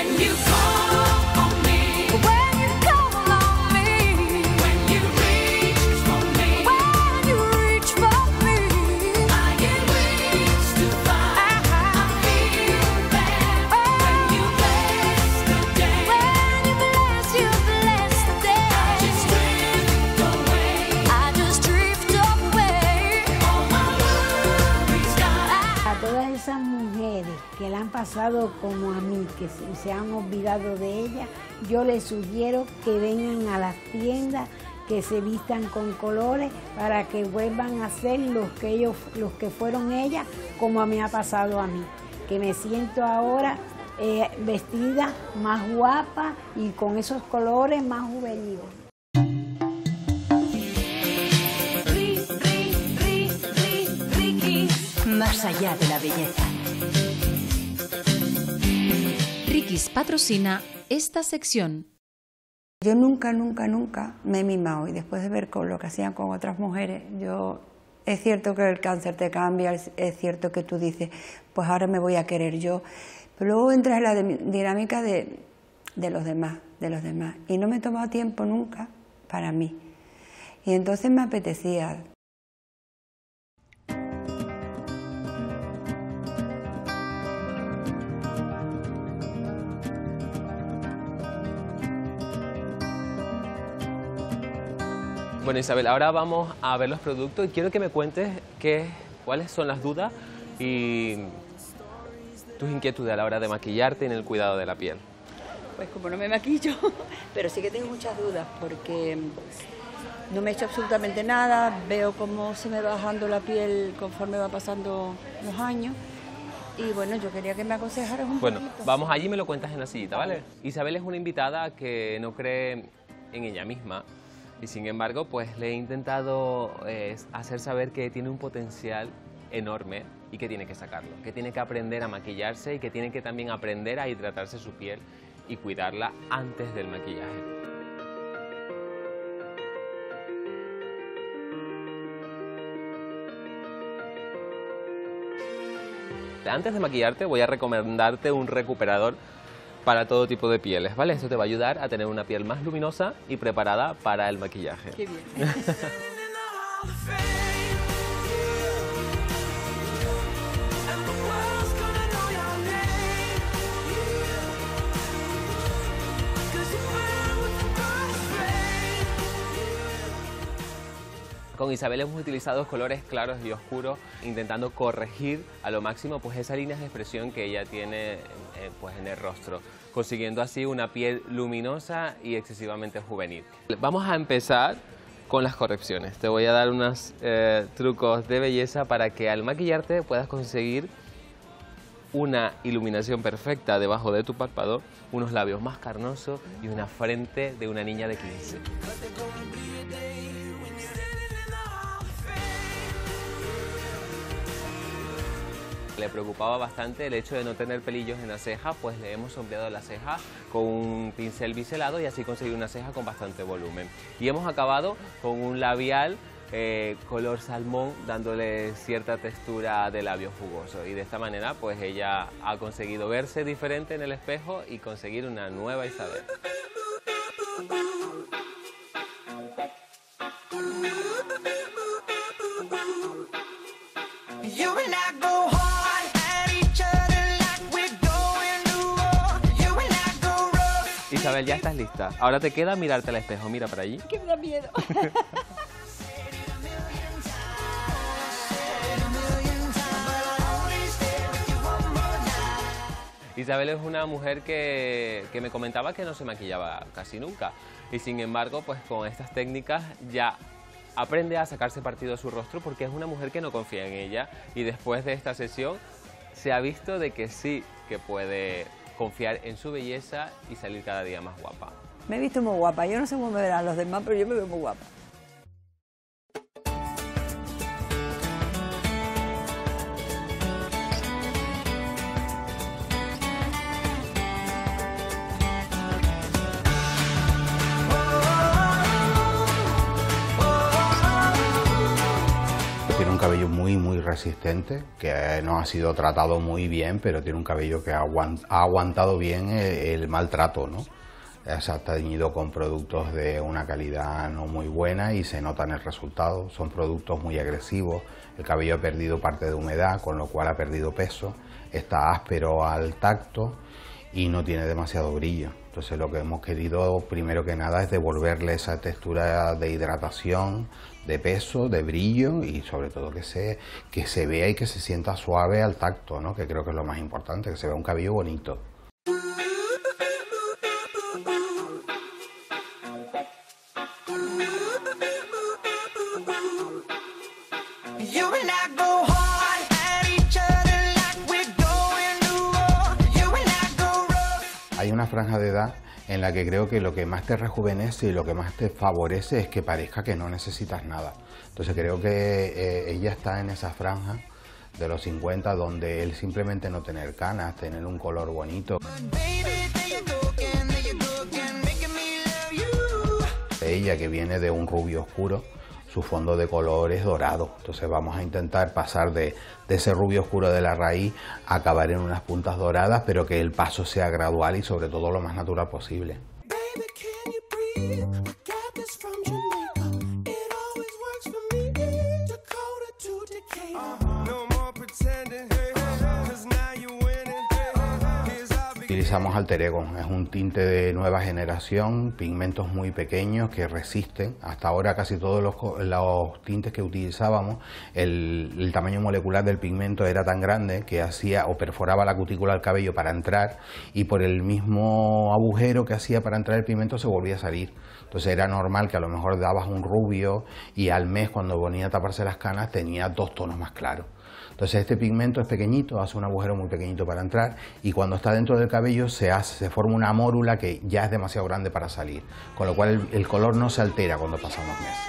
R: Esas mujeres que la han pasado como a mí, que se, se han olvidado de ella, yo les sugiero que vengan a las tiendas, que se vistan con colores para que vuelvan a ser los que ellos, los que fueron ellas, como me ha pasado a mí, que me siento ahora eh, vestida más guapa y con esos colores más juveniles.
A: Más allá de la belleza. Riquis patrocina esta sección.
T: Yo nunca, nunca, nunca me he mimado, y después de ver con lo que hacían con otras mujeres, yo, es cierto que el cáncer te cambia, es, es cierto que tú dices, pues ahora me voy a querer yo, pero luego entras en la de, dinámica de, de los demás, de los demás, y no me he tomado tiempo nunca para mí, y entonces me apetecía.
U: Bueno, Isabel, ahora vamos a ver los productos y quiero que me cuentes qué, cuáles son las dudas y tus inquietudes a la hora de maquillarte y en el cuidado de la piel.
V: Pues como no me maquillo, pero sí que tengo muchas dudas porque no me he hecho absolutamente nada, veo cómo se me va bajando la piel conforme va pasando los años y bueno, yo quería que me aconsejaras un
U: Bueno,
V: poquito.
U: vamos allí y me lo cuentas en la sillita, ¿vale? Isabel es una invitada que no cree en ella misma. Y sin embargo, pues le he intentado eh, hacer saber que tiene un potencial enorme y que tiene que sacarlo, que tiene que aprender a maquillarse y que tiene que también aprender a hidratarse su piel y cuidarla antes del maquillaje. Antes de maquillarte voy a recomendarte un recuperador para todo tipo de pieles, ¿vale? Esto te va a ayudar a tener una piel más luminosa y preparada para el maquillaje.
V: Qué bien.
U: Con Isabel hemos utilizado colores claros y oscuros, intentando corregir a lo máximo pues esas líneas de expresión que ella tiene eh, pues, en el rostro, consiguiendo así una piel luminosa y excesivamente juvenil. Vamos a empezar con las correcciones. Te voy a dar unos eh, trucos de belleza para que al maquillarte puedas conseguir una iluminación perfecta debajo de tu párpado, unos labios más carnosos y una frente de una niña de quince. Le preocupaba bastante el hecho de no tener pelillos en la ceja, pues le hemos sombreado la ceja con un pincel biselado y así conseguir una ceja con bastante volumen. Y hemos acabado con un labial eh, color salmón, dándole cierta textura de labio jugoso. Y de esta manera, pues ella ha conseguido verse diferente en el espejo y conseguir una nueva Isabel. Isabel, ya estás lista. Ahora te queda mirarte al espejo. Mira para allí.
V: Que me da miedo.
U: Isabel es una mujer que, que me comentaba que no se maquillaba casi nunca. Y sin embargo, pues con estas técnicas ya aprende a sacarse partido de su rostro porque es una mujer que no confía en ella. Y después de esta sesión se ha visto de que sí que puede confiar en su belleza y salir cada día más guapa.
V: Me he visto muy guapa, yo no sé cómo me verán los demás, pero yo me veo muy guapa.
W: Tiene un cabello muy muy resistente, que no ha sido tratado muy bien, pero tiene un cabello que ha aguantado bien el, el maltrato, ¿no? Se ha teñido con productos de una calidad no muy buena y se nota en el resultado. Son productos muy agresivos, el cabello ha perdido parte de humedad, con lo cual ha perdido peso, está áspero al tacto y no tiene demasiado brillo. Entonces lo que hemos querido primero que nada es devolverle esa textura de hidratación, de peso, de brillo y sobre todo que se, que se vea y que se sienta suave al tacto, ¿no? Que creo que es lo más importante, que se vea un cabello bonito. hay una franja de edad en la que creo que lo que más te rejuvenece y lo que más te favorece es que parezca que no necesitas nada. Entonces creo que eh, ella está en esa franja de los cincuenta, donde él simplemente no tener canas, tener un color bonito. Ella, que viene de un rubio oscuro, su fondo de color es dorado, entonces vamos a intentar pasar de, de ese rubio oscuro de la raíz a acabar en unas puntas doradas, pero que el paso sea gradual y sobre todo lo más natural posible. Utilizamos Alter Ego, es un tinte de nueva generación, pigmentos muy pequeños que resisten. Hasta ahora casi todos los, los tintes que utilizábamos, el, el tamaño molecular del pigmento era tan grande que hacía o perforaba la cutícula del cabello para entrar, y por el mismo agujero que hacía para entrar el pigmento se volvía a salir. Entonces era normal que a lo mejor dabas un rubio y al mes, cuando venía a taparse las canas, tenía dos tonos más claros. Entonces este pigmento es pequeñito, hace un agujero muy pequeñito para entrar, y cuando está dentro del cabello se, hace, se forma una mórula que ya es demasiado grande para salir, con lo cual el, el color no se altera cuando pasan los meses.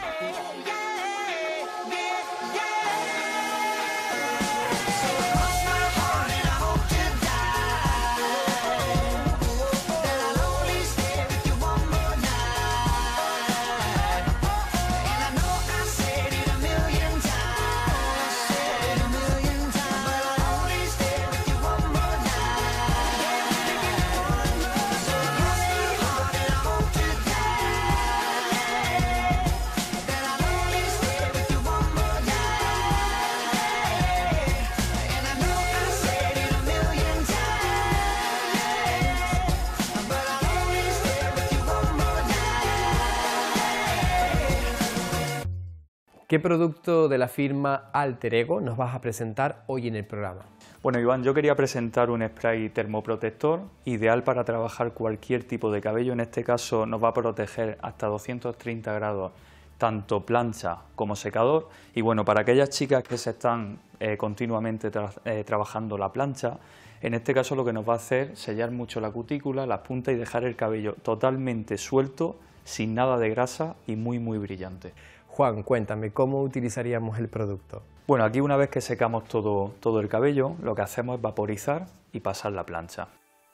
D: ¿Qué producto de la firma Alter Ego nos vas a presentar hoy en el programa?
F: Bueno, Iván, yo quería presentar un spray termoprotector ideal para trabajar cualquier tipo de cabello. En este caso nos va a proteger hasta doscientos treinta grados, tanto plancha como secador. Y bueno, para aquellas chicas que se están eh, continuamente tra eh, trabajando la plancha, en este caso lo que nos va a hacer es sellar mucho la cutícula, las puntas, y dejar el cabello totalmente suelto, sin nada de grasa y muy muy brillante.
D: Juan, cuéntame, ¿cómo utilizaríamos el producto?
F: Bueno, aquí una vez que secamos todo, todo el cabello, lo que hacemos es vaporizar y pasar la plancha.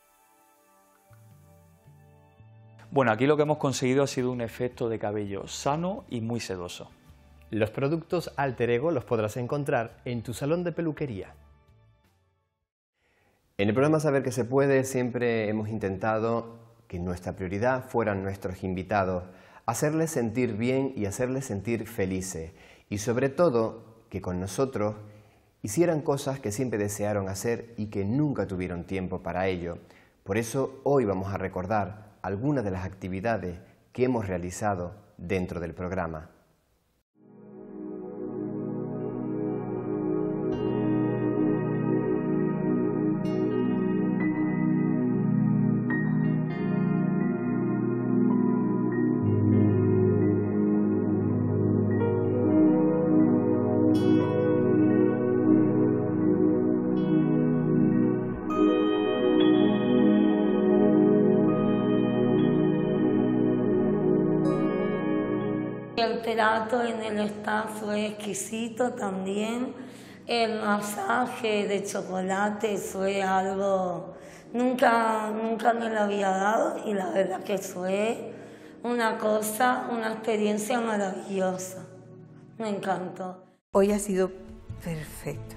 F: Bueno, aquí lo que hemos conseguido ha sido un efecto de cabello sano y muy sedoso.
D: Los productos Alter Ego los podrás encontrar en tu salón de peluquería.
C: En el programa Saber que se puede siempre hemos intentado que nuestra prioridad fueran nuestros invitados, hacerles sentir bien y hacerles sentir felices, y sobre todo que con nosotros hicieran cosas que siempre desearon hacer y que nunca tuvieron tiempo para ello. Por eso hoy vamos a recordar algunas de las actividades que hemos realizado dentro del programa.
G: El trato en el spa fue exquisito también. El masaje de chocolate fue algo, nunca, nunca me lo había dado, y la verdad que fue una cosa, una experiencia maravillosa. Me encantó.
X: Hoy ha sido perfecto.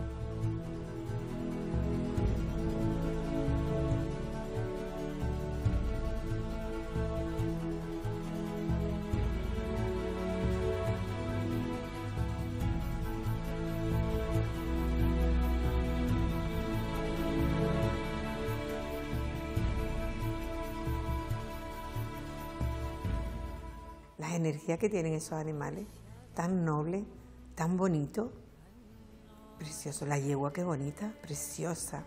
X: La energía que tienen esos animales, tan noble, tan bonito, precioso. La yegua, qué bonita, preciosa.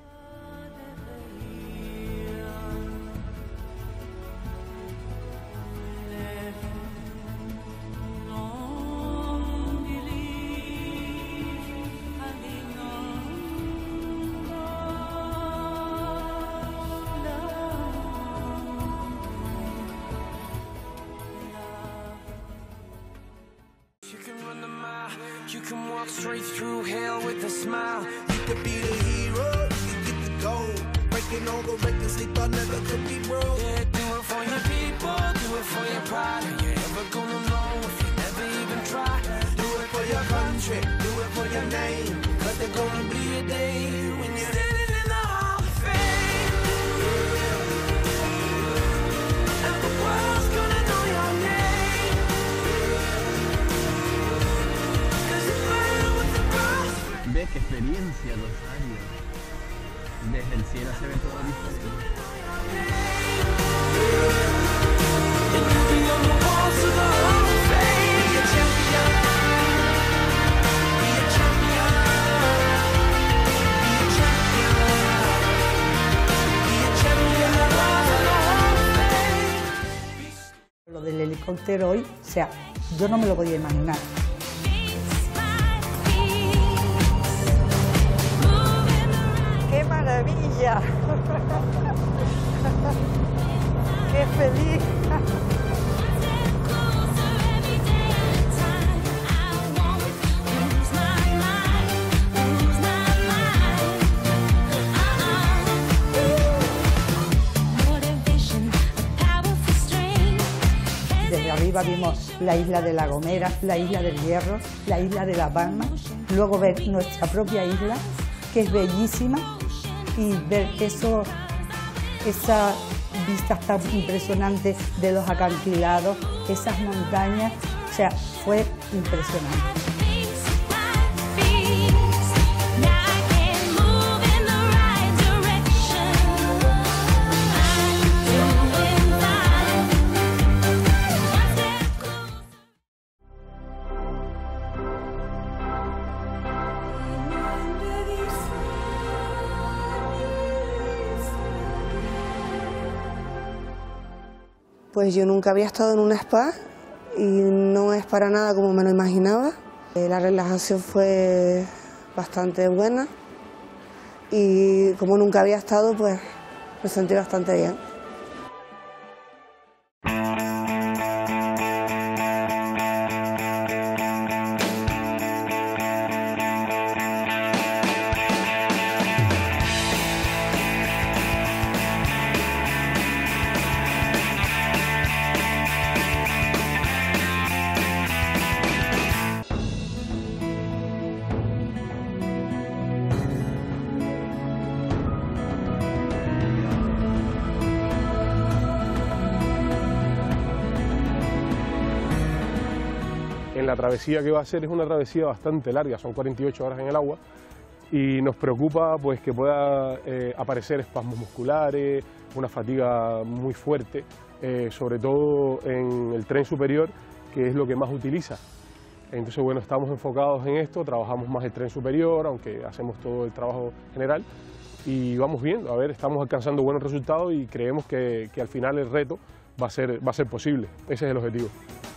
E: walk straight through hell with a smile. You could be the hero, you could get the gold. Breaking all the records they thought never could be broke. Yeah, do it for your people, do it for your pride. Are you ever gonna know if you never even try? Do it for your country, do it for your name. Cause there's gonna be a day when you're standing in the Hall of Fame. And the world's gonna know your name. Cause you burn with the cross.
H: Ve qué experiencia, Rosario. Desde el cielo se ve todo diferente.
J: Lo del helicóptero hoy, o sea, yo no me lo podía imaginar. ¡Qué maravilla! ¡Qué feliz! Desde arriba vimos la isla de La Gomera, la isla del Hierro, la isla de La Palma, luego ver nuestra propia isla, que es bellísima, y ver eso, esas vistas tan impresionantes de los acantilados, esas montañas, o sea, fue impresionante.
K: Pues yo nunca había estado en una spa y no es para nada como me lo imaginaba. La relajación fue bastante buena y como nunca había estado, pues me sentí bastante bien.
Y: La travesía que va a ser es una travesía bastante larga, son cuarenta y ocho horas en el agua y nos preocupa pues que pueda eh, aparecer espasmos musculares, una fatiga muy fuerte, eh, sobre todo en el tren superior, que es lo que más utiliza. Entonces bueno, estamos enfocados en esto, trabajamos más el tren superior, aunque hacemos todo el trabajo general y vamos viendo, a ver, estamos alcanzando buenos resultados y creemos que, que al final el reto va a ser, va a ser posible, ese es el objetivo.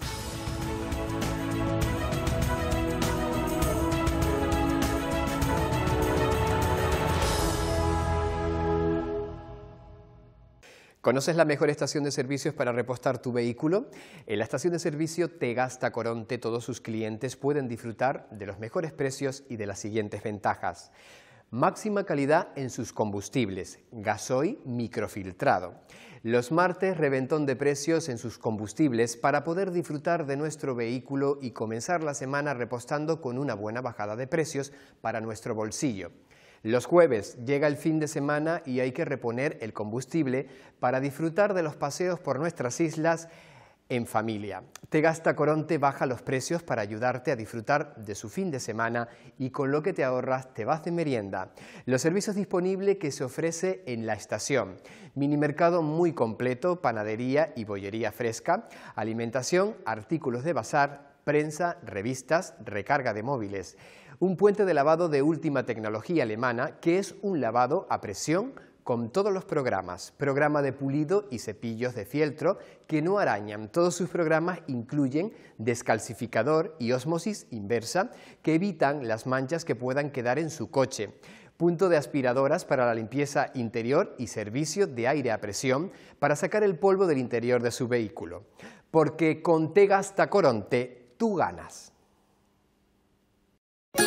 B: ¿Conoces la mejor estación de servicios para repostar tu vehículo? En la estación de servicio Tegasta Coronte todos sus clientes pueden disfrutar de los mejores precios y de las siguientes ventajas. Máxima calidad en sus combustibles, gasoil microfiltrado. Los martes, reventón de precios en sus combustibles para poder disfrutar de nuestro vehículo y comenzar la semana repostando con una buena bajada de precios para nuestro bolsillo. Los jueves llega el fin de semana y hay que reponer el combustible para disfrutar de los paseos por nuestras islas en familia. Tegasta Coronte baja los precios para ayudarte a disfrutar de su fin de semana y con lo que te ahorras te vas de merienda. Los servicios disponibles que se ofrece en la estación. Minimercado muy completo, panadería y bollería fresca, alimentación, artículos de bazar, prensa, revistas, recarga de móviles. Un puente de lavado de última tecnología alemana que es un lavado a presión con todos los programas, programa de pulido y cepillos de fieltro que no arañan. Todos sus programas incluyen descalcificador y ósmosis inversa que evitan las manchas que puedan quedar en su coche. Punto de aspiradoras para la limpieza interior y servicio de aire a presión para sacar el polvo del interior de su vehículo. Porque con Tegasta Coronte tú ganas.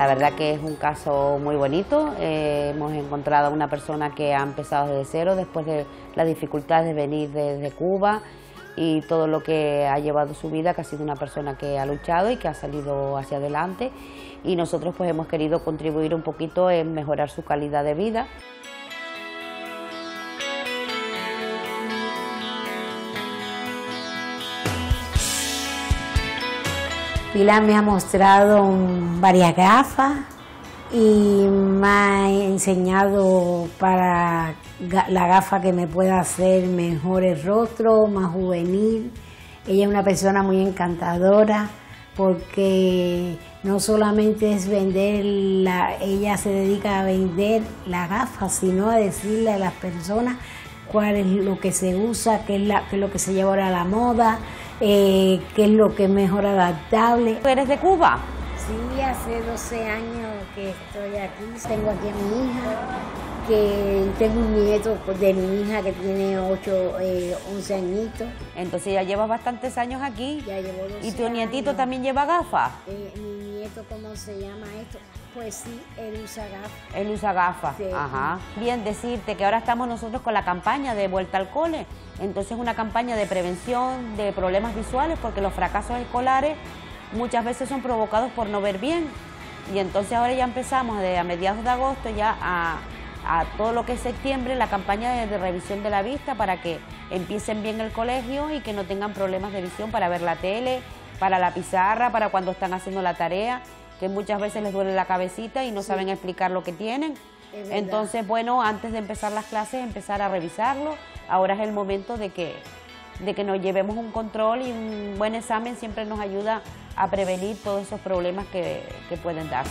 I: La verdad que es un caso muy bonito, eh, hemos encontrado a una persona que ha empezado desde cero después de las dificultades de venir desde Cuba y todo lo que ha llevado su vida, que ha sido una persona que ha luchado y que ha salido hacia adelante, y nosotros pues hemos querido contribuir un poquito en mejorar su calidad de vida.
R: Pilar me ha mostrado varias gafas y me ha enseñado para la gafa que me pueda hacer mejor el rostro, más juvenil. Ella es una persona muy encantadora porque no solamente es vender, la, ella se dedica a vender la gafa, sino a decirle a las personas cuál es lo que se usa, qué es, la, qué es lo que se lleva ahora a la moda, eh, qué es lo que es mejor adaptable.
I: ¿Tú eres de Cuba?
R: Sí, hace doce años que estoy aquí. Tengo aquí a mi hija, que tengo un nieto de mi hija que tiene ocho, eh, once añitos.
I: Entonces ya llevas bastantes años aquí.
R: Ya llevo doce
I: ¿Y tu nietito
R: años.
I: también lleva gafas?
R: Eh, mi nieto, ¿cómo se llama esto? Pues sí, él usa gafas.
I: Él usa gafas,
R: Sí.
I: ajá. Bien, decirte que ahora estamos nosotros con la campaña de Vuelta al Cole. Entonces una campaña de prevención de problemas visuales, porque los fracasos escolares muchas veces son provocados por no ver bien. Y entonces ahora ya empezamos de a mediados de agosto ya a, a todo lo que es septiembre la campaña de, de revisión de la vista para que empiecen bien el colegio y que no tengan problemas de visión para ver la tele, para la pizarra, para cuando están haciendo la tarea, que muchas veces les duele la cabecita y no sí. saben explicar lo que tienen. Entonces, bueno, antes de empezar las clases, empezar a revisarlo. Ahora es el momento de que, de que nos llevemos un control y un buen examen siempre nos ayuda a prevenir todos esos problemas que, que pueden darse.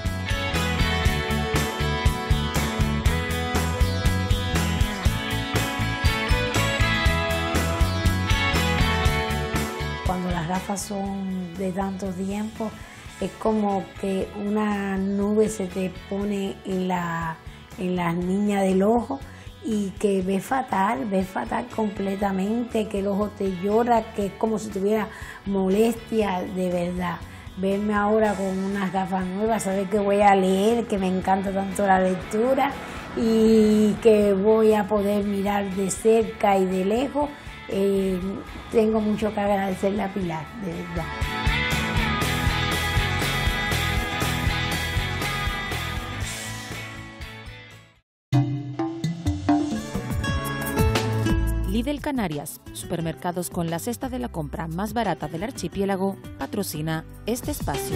R: Cuando las gafas son de tanto tiempo, es como que una nube se te pone en la, en la niña del ojo y que ves fatal, ves fatal completamente, que el ojo te llora, que es como si tuviera molestia de verdad. Verme ahora con unas gafas nuevas, saber que voy a leer, que me encanta tanto la lectura y que voy a poder mirar de cerca y de lejos, eh, tengo mucho que agradecerle a Pilar, de verdad.
A: Lidl Canarias, supermercados con la cesta de la compra más barata del archipiélago, patrocina este espacio.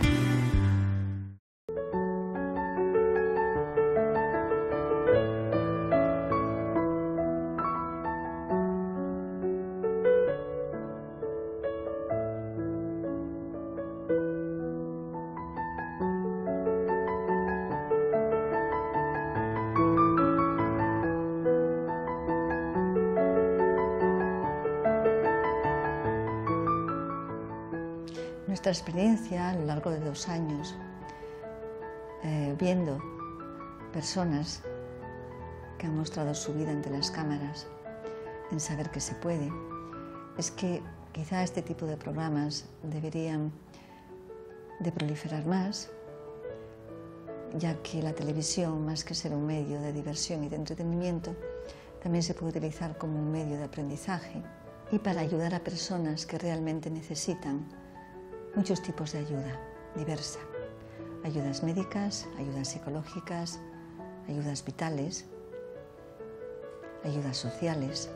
P: Nuestra experiencia a lo largo de dos años, eh, viendo personas que han mostrado su vida ante las cámaras, en saber que se puede, es que quizá este tipo de programas deberían de proliferar más, ya que la televisión, más que ser un medio de diversión y de entretenimiento, también se puede utilizar como un medio de aprendizaje y para ayudar a personas que realmente necesitan muchos tipos de ayuda diversa. Ayudas médicas, ayudas psicológicas, ayudas vitales, ayudas sociales.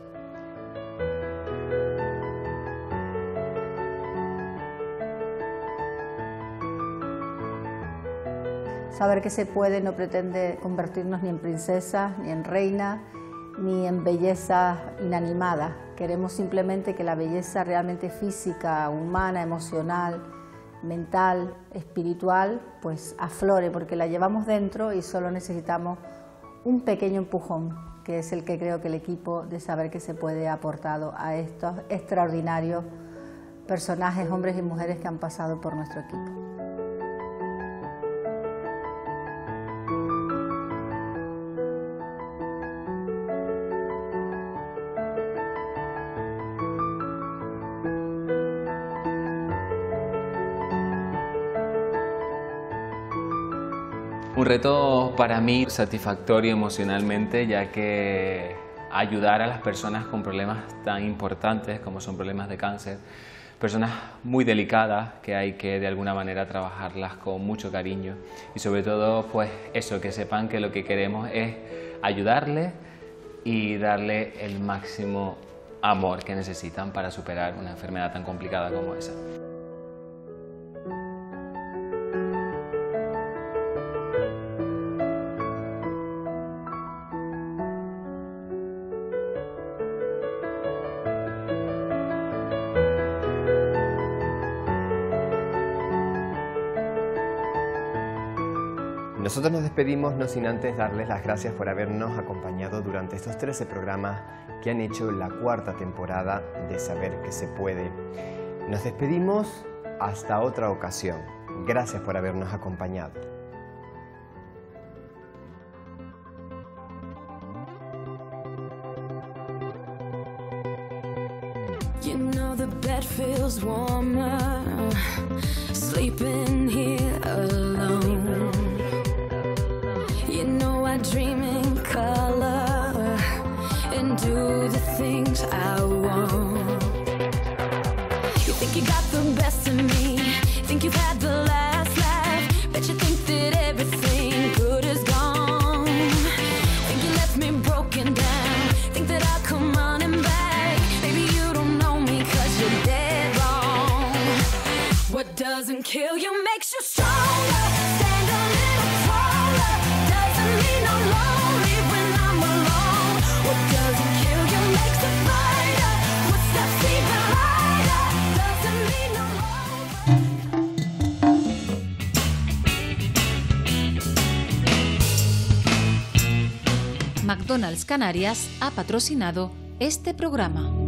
L: Saber que se puede no pretende convertirnos ni en princesas, ni en reinas, ni en belleza inanimada. Queremos simplemente que la belleza realmente física, humana, emocional, mental, espiritual, pues aflore, porque la llevamos dentro y solo necesitamos un pequeño empujón, que es el que creo que el equipo de Saber que se puede ha aportado a estos extraordinarios personajes, hombres y mujeres que han pasado por nuestro equipo.
U: Un reto para mí satisfactorio emocionalmente, ya que ayudar a las personas con problemas tan importantes como son problemas de cáncer, personas muy delicadas que hay que de alguna manera trabajarlas con mucho cariño y sobre todo pues eso, que sepan que lo que queremos es ayudarles y darle el máximo amor que necesitan para superar una enfermedad tan complicada como esa.
C: Nosotros nos despedimos no sin antes darles las gracias por habernos acompañado durante estos trece programas que han hecho la cuarta temporada de Saber que se puede. Nos despedimos hasta otra ocasión. Gracias por habernos acompañado.
E: You know the bed feels warmer, sleeping here alone. You know I dream in color and do the things I want. You think you got the best of me, think you've had the last laugh, bet you think that everything good is gone. Think you left me broken down, think that I'll come running back. Maybe you don't know me 'cause you're dead wrong. What doesn't kill you makes you stronger. Stand a little taller. Doesn't mean I'm lonely when I'm alone. What doesn't kill you makes it brighter. Footsteps even lighter. Doesn't mean I'm
A: McDonald's Canarias ha patrocinado este programa.